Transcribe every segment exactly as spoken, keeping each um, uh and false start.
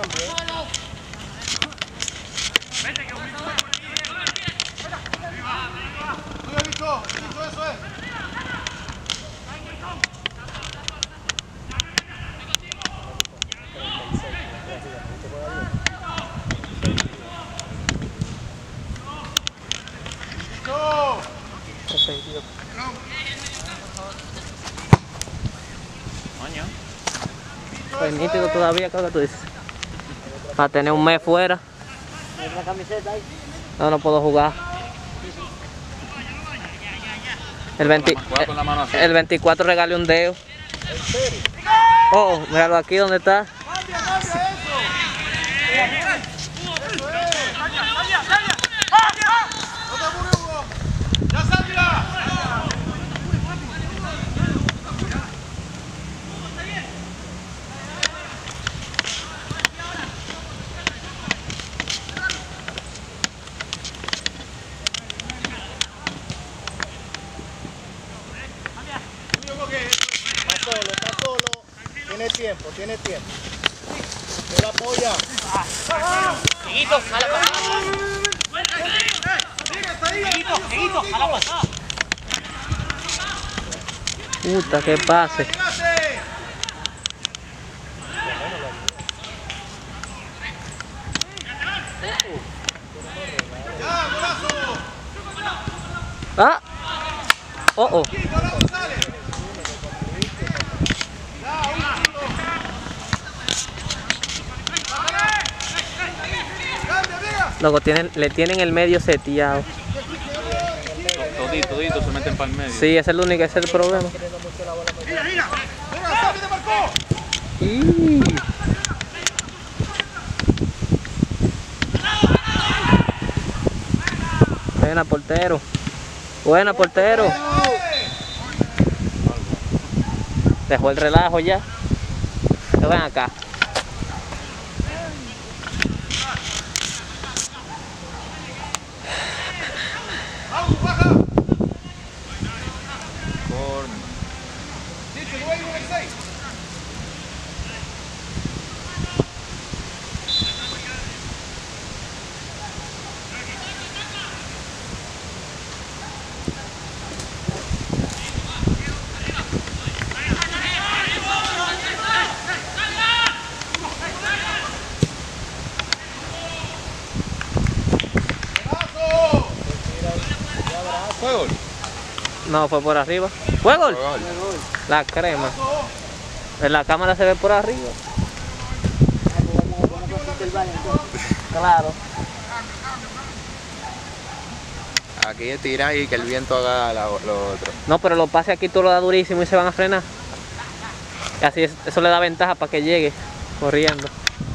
también. Listo, listo, eso es. Pues nítido todavía, ¿qué tú dices? Para tener un mes fuera. ¿Tienes una camiseta ahí? No, no puedo jugar. El, veinte, el veinticuatro regalé un dedo. ¿En serio? Oh, míralo aquí donde está. ¡Cambia, cambia eso! ¡Eso es! ¡Cambia, cambia, cambia! ¡No te apures, Hugo! ¡Ya salga! Está solo, está solo. Tiene tiempo, tiene tiempo. Se la apoya. Seguito, a la pasada. Seguito, seguito, a la pasada. Puta, que pase. Ah. Oh, oh. Luego tienen, le tienen el medio seteado. Todito, todito se meten para el medio. Sí, ese es el único, ese es el problema. ¡Mira, mira! ¡Mira, Sammy te marcó! Y... Buena, portero. Buena, portero. Dejó el relajo ya. Ven acá. ¡Vamos, baja! Corner. Dicho, no hay uno en seis. ¿Fue gol? No, fue por arriba. ¿Fue gol? Fue gol. La crema. En la cámara se ve por arriba. Claro. Aquí tira y que el viento haga la- lo otro. No, pero los pases aquí tú lo das durísimo y se van a frenar. Y así es- eso le da ventaja para que llegue corriendo.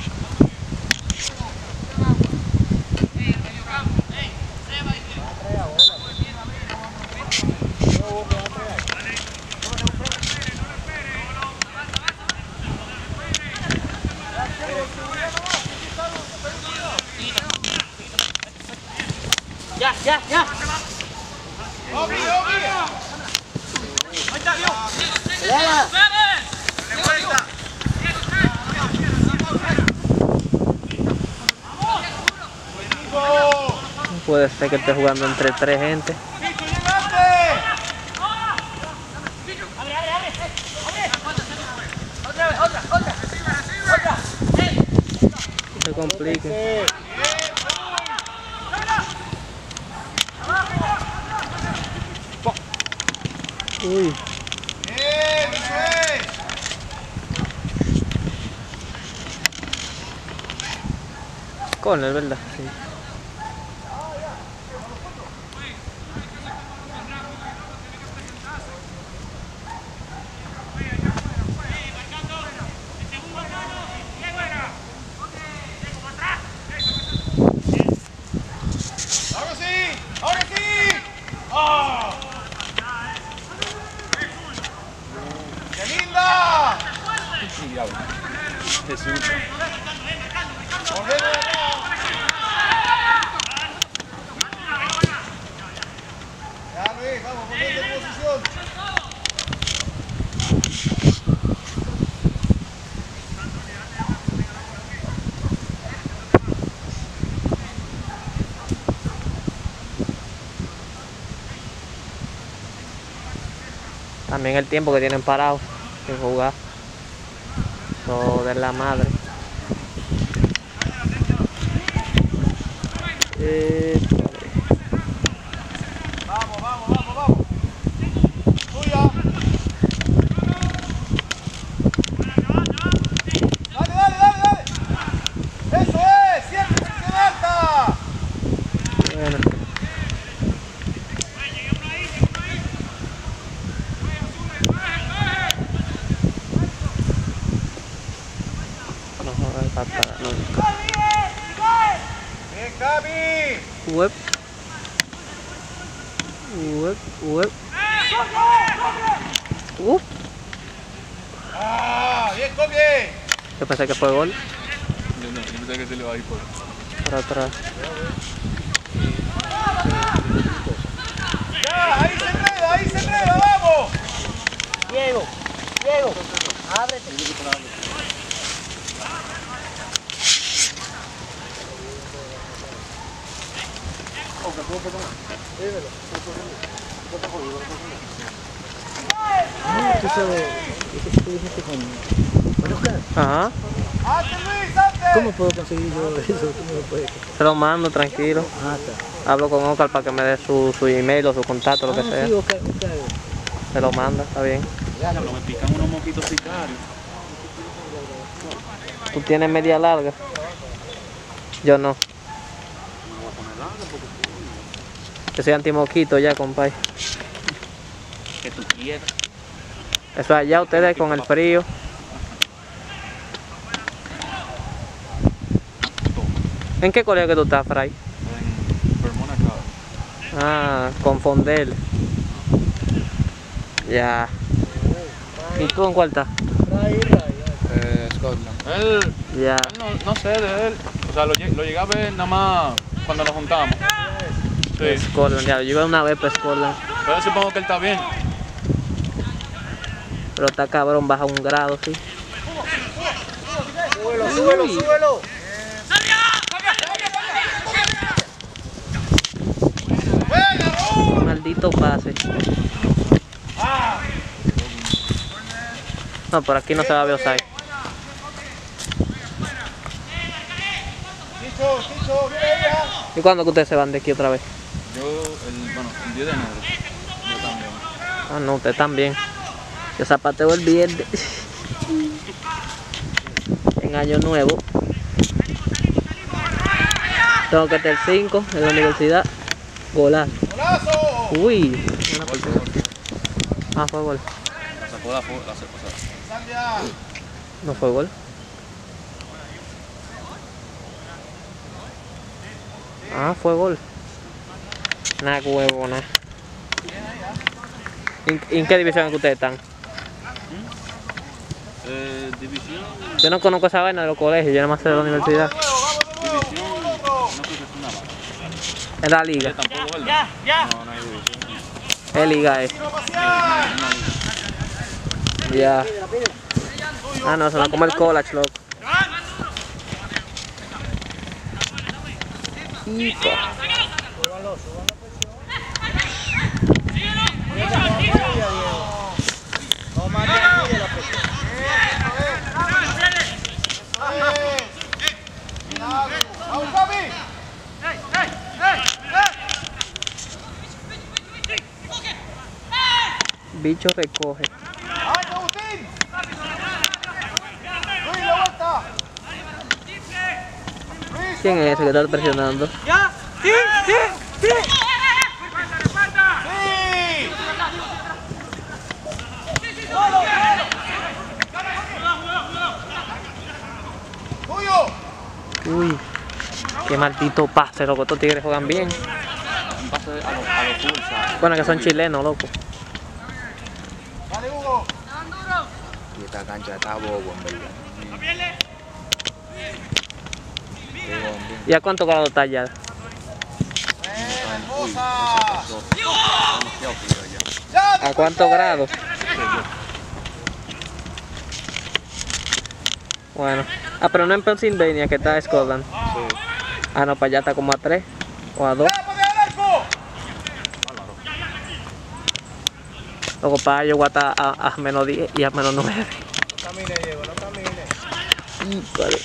Ya, ya, ya. ¡Obi, Obi! Ahí está, Dios. ¡Dale! ¡De vuelta! No puede ser que esté jugando entre tres gente. ¡Dicho, llegaste! Abre, abre, abre. Abre. Otra vez, otra, otra. Otra. Se complique. Uy. ¡Bien, eso es! Corner, ¿verdad? Sí. ¡Ahora sí! ¡Ahora sí! ¡Oh! ¡Qué linda! Jesús. ¡Correr de acá! Ya, Luis, vamos, ponete en posición. También el tiempo que tienen parados sin jugar. Todo de la madre. Eh, Vamos, vamos, vamos, vamos. Tuya. Dale, dale, dale, dale. Eso es, siempre se alta. bueno. No jodas patada nunca. Bien, Gaby. Web. Web, web. Uf, Ah, bien, Kobe. yo pensé que fue gol. Yo no, yo pensé que se le va a ir por. Para atrás. Ya, ahí se enreda, ahí se enreda, vamos. Diego, Diego, ábrete. Ajá. Antes, Luis, antes. ¿Cómo puedo conseguir yo eso? ¿Cómo lo puedo? Se lo mando tranquilo. Ah, está. Hablo con Oscar para que me dé su, su email o su contacto, lo que Ah, sea. sí, ok, ok. Se lo manda, está bien. Me pican unos moquitos sicarios. Tú tienes media larga. Yo no. Yo soy antimoquito ya, compadre. Que tú quieras. Eso allá ustedes con el frío. ¿En qué colegio que tú estás, Fray? En Vermont Academy. Ah, con Fondel. Ya. ¿Y tú en cuál estás? Eh, Scotland. Él, Ya. él no, no sé de él. O sea, lo, lle- lo llegué a ver nada más cuando nos juntamos. Sí. Scotland, ya. Yo iba una vez para Scotland. Pero supongo que él está bien. Pero está cabrón, baja un grado, sí. Súbelo, súbelo, súbelo. Maldito pase. No, por aquí no se va a ver offside. Chicho, Chicho, viene ella. ¿Y cuándo que ustedes se van de aquí otra vez? Yo, el, bueno, el diez de enero. Yo también. Ah, no, ustedes también. Yo zapateo el viernes. En año nuevo. Tengo que estar cinco en la universidad. Golazo. ¡Golazo! Uy. Una portería. Ah, fue gol. Sacó la foto, la sacó. Sandia. No fue gol. Ah, fue gol. Nada, huevo, nada. ¿En, en qué división es que ustedes están? Eh, división. Yo no conozco esa vaina de los colegios, yo nada más sé de la universidad. División. No creo que es una más. En la liga. Tampoco, ¿verdad? Ya, ya. No, no hay división. ¿Qué liga es? Ya. Ah, no, se va como el college, loco. Hijo. No más de la presión. ¡Vamos, Gaby! Bicho recoge. ¡Ay, Agustín! ¡Luis, la vuelta! ¡Luis! ¿Quién es ese que está presionando? Ya. Sí, sí, sí. ¡Sí! ¡Tuyo! Uy. Qué maldito pase, loco. Estos tigres juegan bien. Un pase a los a los pulsa. Bueno, que son chilenos, loco. Dale, Hugo. Y esta cancha está bobo, en verdad. ¿Y a cuánto grado está ya? ¡Eh, hermosa! ¡Ya! ¿A cuántos grados? Bueno. Ah, pero no en Pennsylvania, que está Scotland. Ah, no, para allá está como a tres o a dos. ¡Ya, para el arco! Luego para yo voy a estar a, a menos diez y a menos nueve. No camine, Diego, no camine. Vale.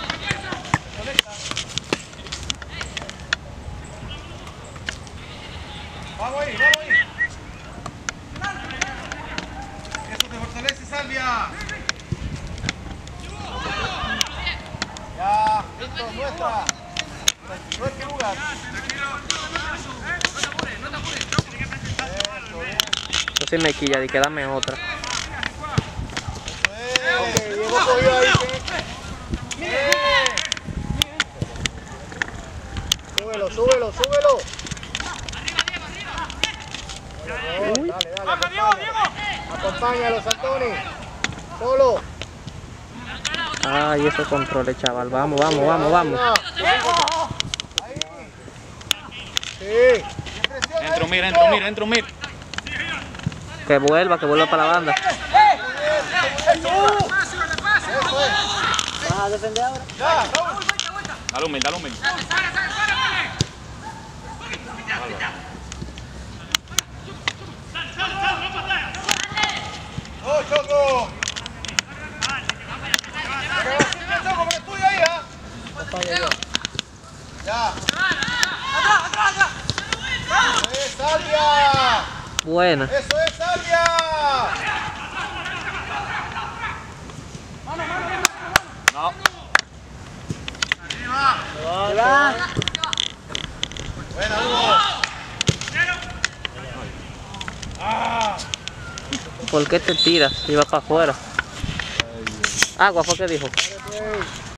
Vamos ahí, vamos ahí. Eso te fortalece, Salvia. Ya, listo, muestra. Nuestro lugar. Yo sí me quilla y quédame otra. Ok, Diego cogió ahí. ¿qué? Súbelo, súbelo, súbelo. Dale, dale, dale. Baja, Diego, Diego. Acompáñalo, Santoni. Solo. Ay, esos controles, chaval. Vamos, vamos, vamos, vamos. Ahí. Sí. Entro, mira, entro, mira, entro, mira. Que vuelva, que vuelva para la banda. ¿Vas a defender ahora? Dale un mil, dale un mil. ¡Oh, Choco! Choco, que es tuya, hija. Ya. ¡Atrás, atrás, atrás! ¡Eso es Salvia! Buena. ¡Eso es Salvia! No. ¡Va! Buena, Hugo. ¿Por qué te tiras? Iba para afuera. Agua fue que dijo.